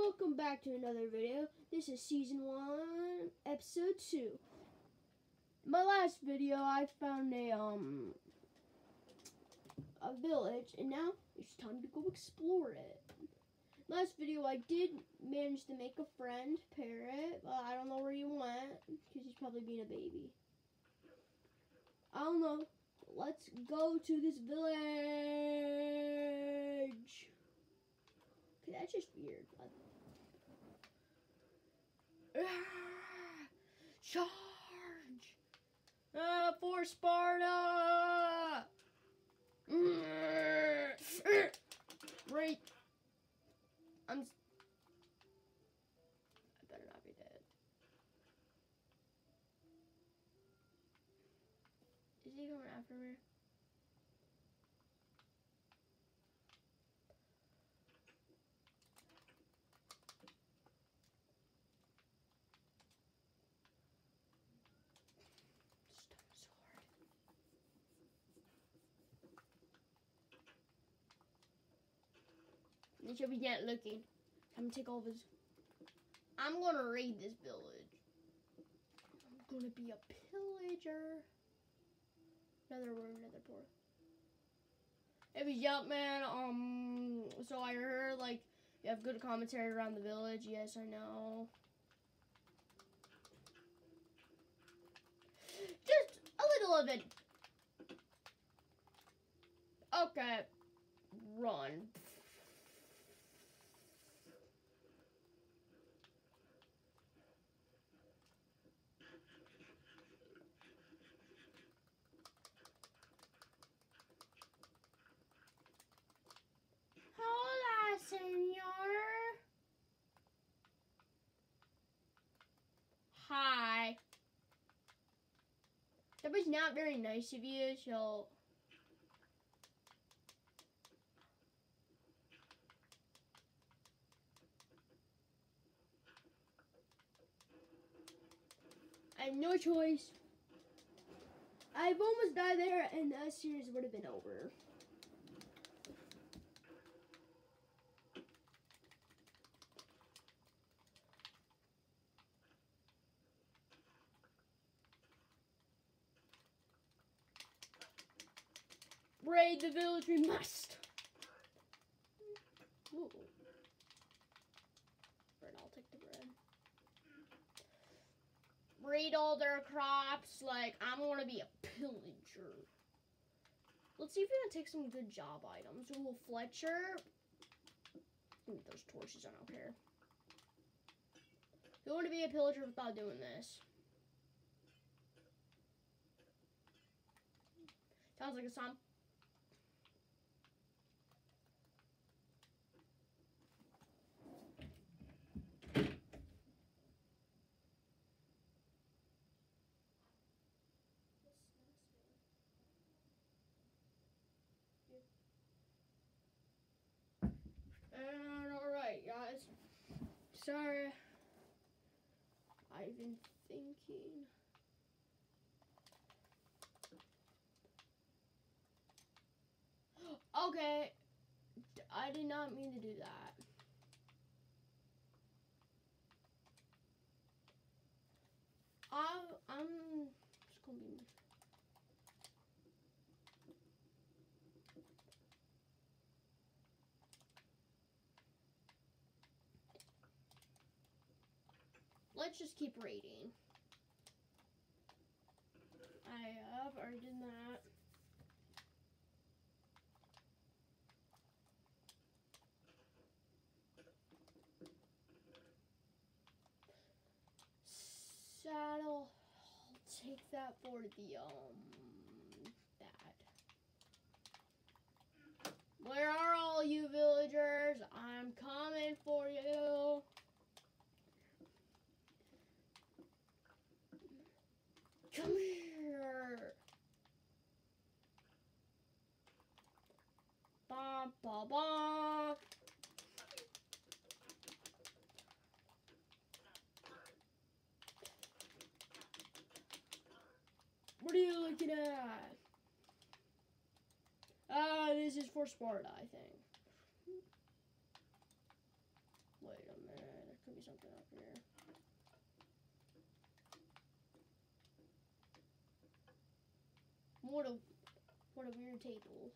welcome back to another video. This is season 1, episode 2. In my last video, I found a village, and now it's time to go explore it. Last video, I did manage to make a friend, Parrot, but I don't know where he went, because he's probably being a baby. I don't know. Let's go to this village. Okay, that's just weird. Charge! For Sparta! Right. I better not be dead. Is he coming after me? They should be not looking. I'm gonna take all of his. I'm gonna raid this village. I'm gonna be a pillager. Another room, another door. If he's up, man. So I heard like you have good commentary around the village. Yes, I know. Just a little of it. Okay, run. Hola, senor. Hi. That was not very nice of you, so... I have no choice. I've almost died there, and that series would have been over. Raid the village, we must. Ooh. Bread, I'll take the bread. Raid all their crops, like, I'm gonna be a pillager. Let's see if we can take some good job items. Ooh, Fletcher. Ooh, those torches, I don't care. Who want to be a pillager without doing this? Sounds like a song. And alright, guys. Sorry. I've been thinking. Okay. I did not mean to do that. I'm just gonna be. Let's just keep raiding. I have already done that. Saddle. I'll take that for the that. Where are all you villagers? I'm coming for you. Come here. Ba ba ba. What are you looking at? This is for Sparta, I think. Wait a minute. be something up here. What a weird table.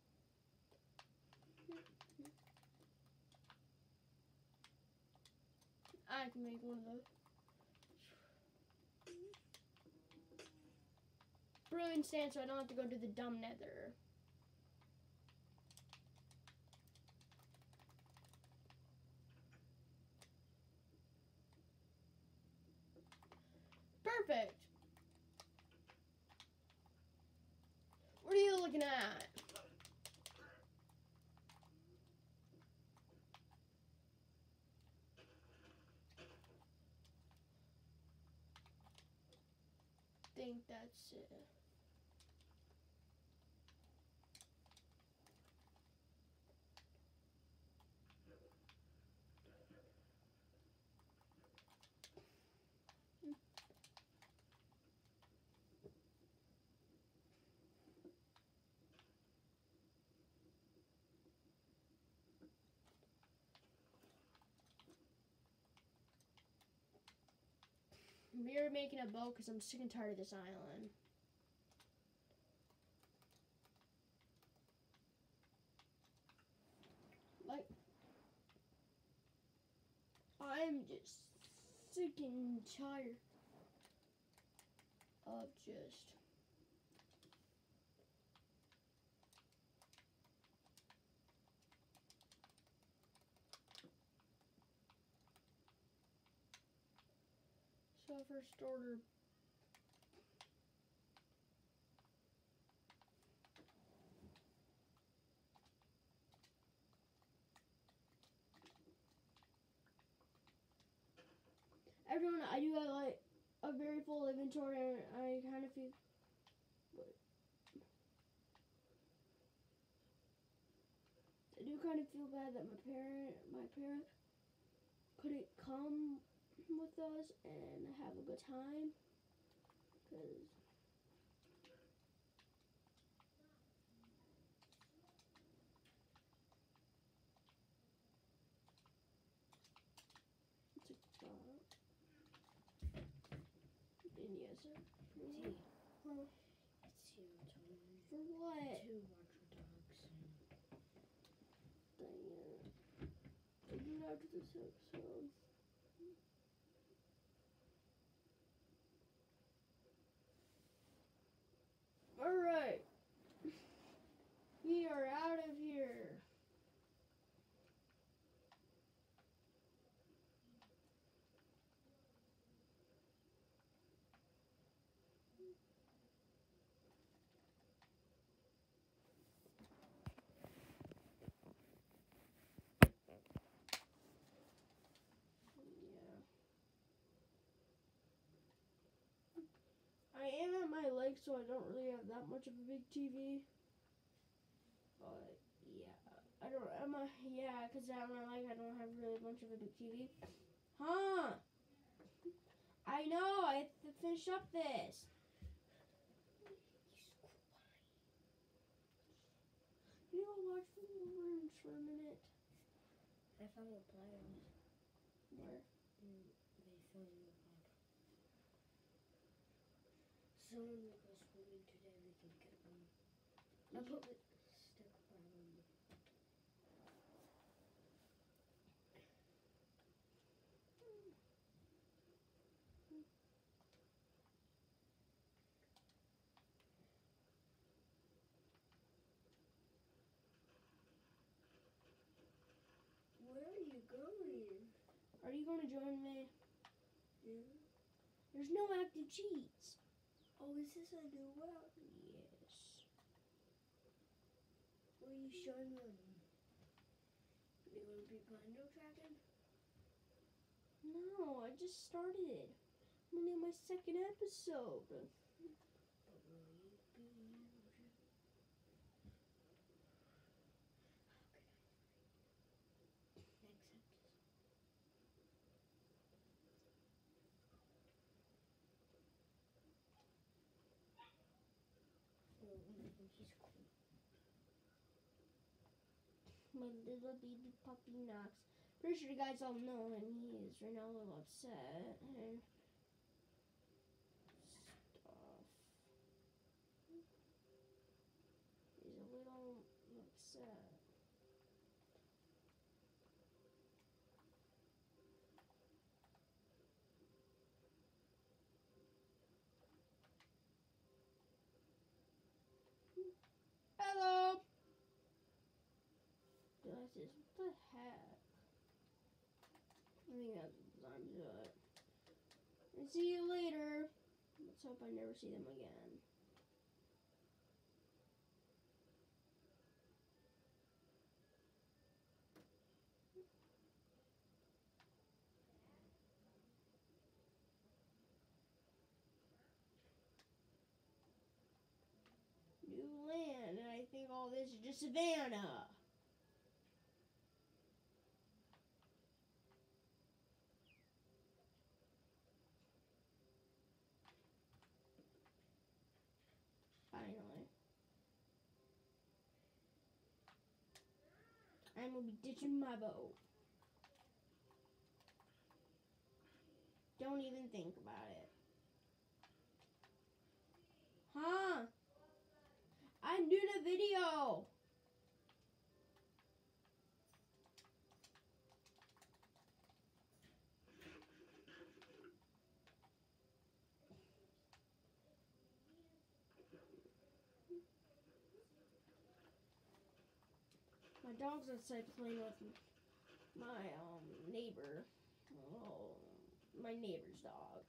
I can make one of those. Brilliant stand so I don't have to go to the dumb nether. Perfect. What are you looking at? Think that's it. We're making a boat because I'm sick and tired of this island. Like, I'm just sick and tired of just... So first order. Everyone, I do have like a very full inventory, and I kind of feel. I do kind of feel bad that my parent couldn't come with us and have a good time, because it's a and yes, sir. Huh? It's your turn. For what? To watch your dogs. Dang it. I'll do it after this episode. Alright. We are out of here. I am at my lake, so I don't really have that much of a big TV. But yeah, because at my lake I don't have really much of a big TV. Huh? I know. I have to finish up this. You know, watch the Wolverines for a minute. I found the pliers. Where? They fell in the pond. Someone will go swimming today. We can get them. I put it stick by them. Where are you going? Are you going to join me? Yeah. There's no active cheats. Oh, is this a new world? Yes. What are you showing them? You want to be Plando Dragon? No, I just started. I'm only on my second episode. But will you be? Next episode. Oh, he's cool. My little baby puppy Knox. Pretty sure you guys all know him. He is right now a little upset and stuff. He's a little upset. Hello. What the heck? I think that's what I'm doing. And see you later. Let's hope I never see them again. New land, and I think all this is just Savannah. Finally. I'm gonna be ditching my boat. Don't even think about it. Huh? I'm doing a video. My dog's outside playing with my neighbor. Oh, my neighbor's dog.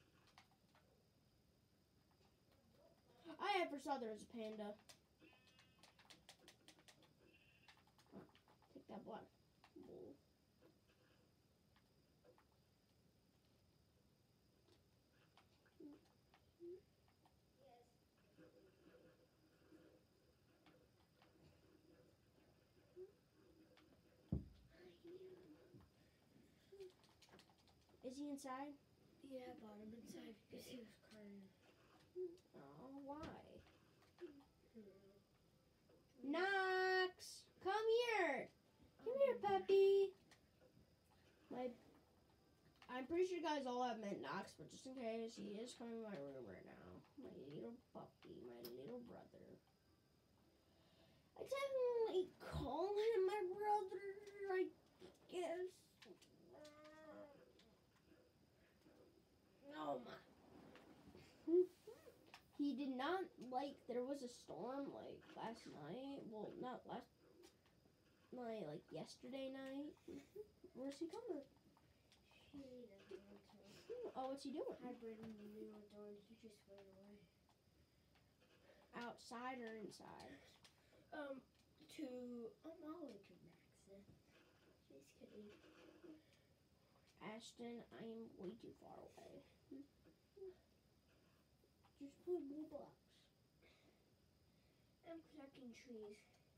I never saw there was a panda. Oh, take that black bull. Is he inside? Yeah, I brought him inside because he was crying. Oh, why? Knox! Come here! Come here, puppy! I'm pretty sure you guys all have met Knox, but just in case, he is coming to my room right now. My little puppy, my little brother. I definitely call him my brother, I guess. Oh my. He did not like, there was a storm like last night. Well, not last night, like yesterday night. Where's he coming? He doesn't want to. Oh, what's he doing? Hi, Brittany. You know, Dawn. He just went away. Outside or inside? All the way to Maxon. Just kidding. Ashton, I am way too far away. Just play blue blocks. I'm cutting trees.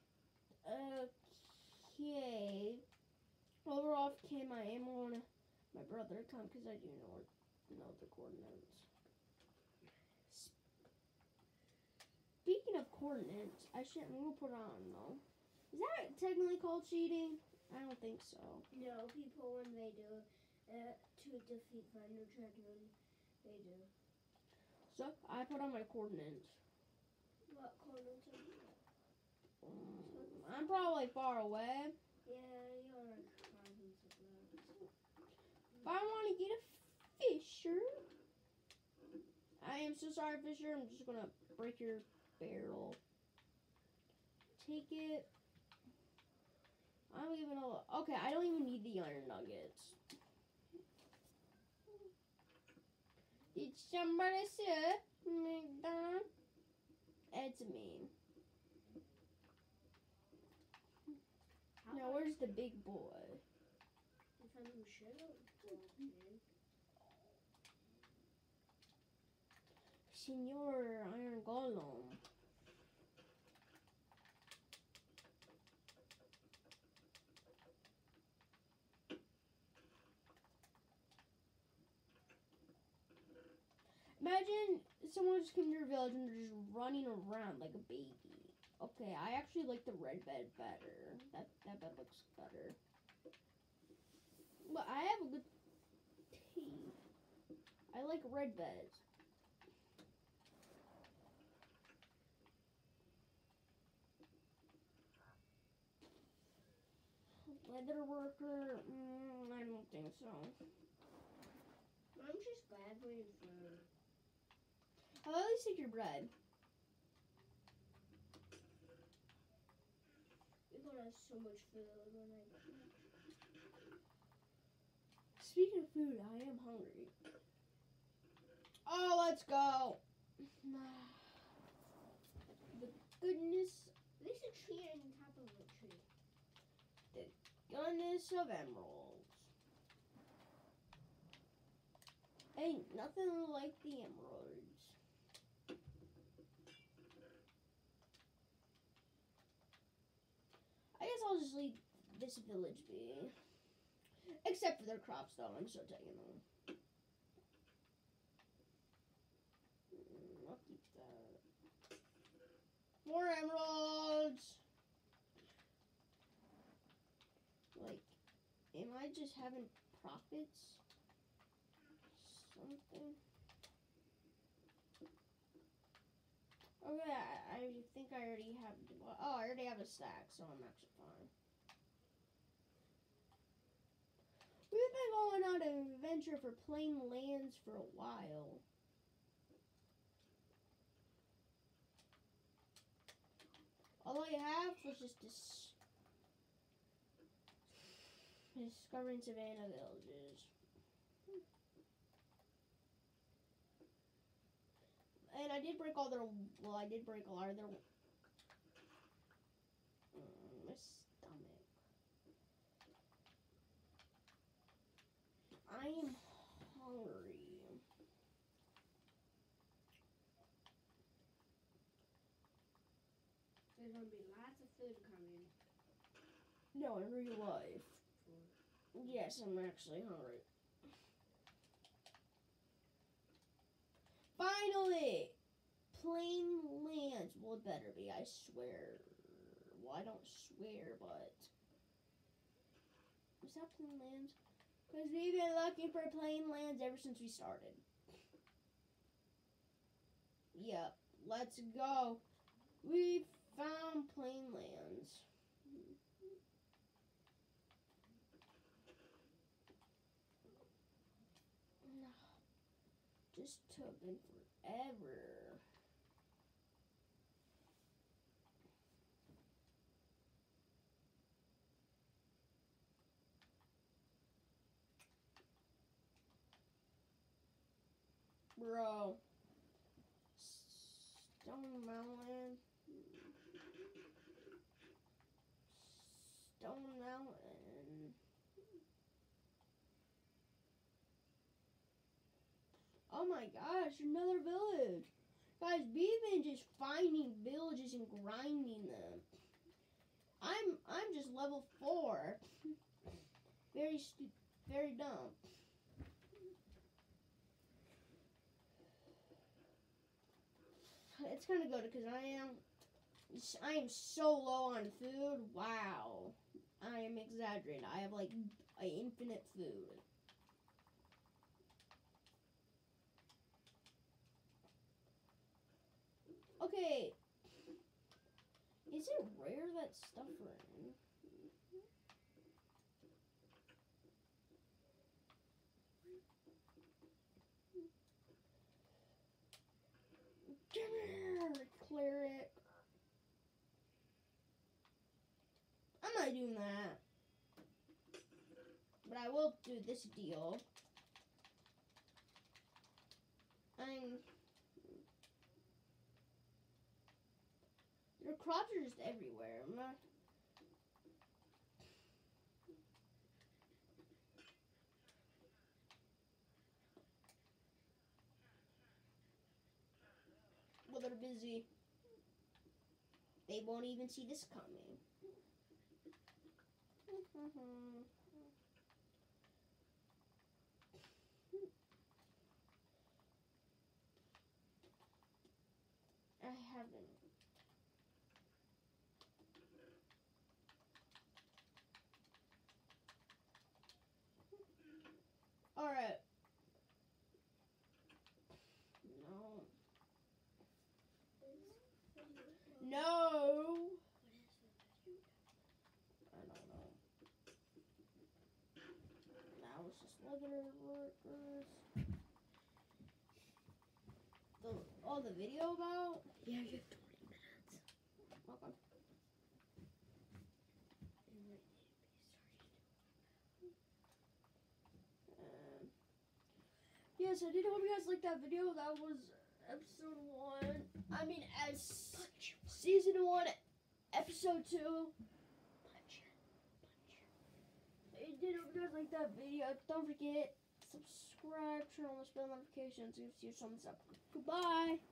Okay. Over off cam, I am on my brother to come because I do know the coordinates. Speaking of coordinates, I'm gonna put on though. Is that technically called cheating? I don't think so. No, people when they do to defeat Thunder Dragon, they do. So I put on my coordinates. What coordinates are you? I'm probably far away. Yeah, you're like thousands of miles. If I want to get a Fisher, I am so sorry, Fisher. I'm just gonna break your barrel. Take it. I don't even know. Okay, I don't even need the iron nuggets. Did somebody say McDonald? It's me. Now, where's the big boy? If I'm sure. Senor Iron Golem. Imagine someone just came to your village and they're just running around like a baby. Okay, I actually like the red bed better. That bed looks better. I like red beds. Leather worker, I don't think so. I'm just glad for your food. I'll at least take your bread. You're gonna have so much food when I get back. Speaking of food, I am hungry. Oh, let's go. The goodness, There's a tree on top of a tree. goodness of emeralds. Ain't nothing like the emeralds. I guess I'll just leave this village be. Except for their crops, though. I'm still taking them. I'll keep that. More emeralds! Like, am I just having profits? Something? Okay, I think I already have. Oh, I already have a stack, so I'm actually fine. We've been going on an adventure for plain lands for a while. All I have was just discovering Savannah villages. And I did break all their. Well, I did break a lot of their. My stomach. I am hungry. There's gonna be lots of food coming. No, in real life. Yes, I'm actually hungry. Finally! Plain lands. Well, it better be, I swear. Well, I don't swear, but... Is that plain lands? Because we've been looking for plain lands ever since we started. Yep, let's go. We found plain lands. Just took them forever. Bro. Stone Mountain. Stone Mountain. Oh my gosh, another village. Guys, we've been just finding villages and grinding them. I'm just level 4. Very dumb. It's kind of good because I am so low on food. Wow. I am exaggerating. I have like infinite food. Okay. Is it rare that stuff ran? Come here, cleric. I'm not doing that. But I will do this deal. Their crops are just everywhere. Well, they're busy. They won't even see this coming. I haven't. Alright. Leather workers. The video about? Yeah, you have 20 minutes. Okay. Yes, I did hope you guys liked that video. That was episode 1. I mean, as season 1, episode 2. I did hope you guys liked that video. Don't forget, subscribe, turn on the bell notifications, and see you some stuff. Goodbye.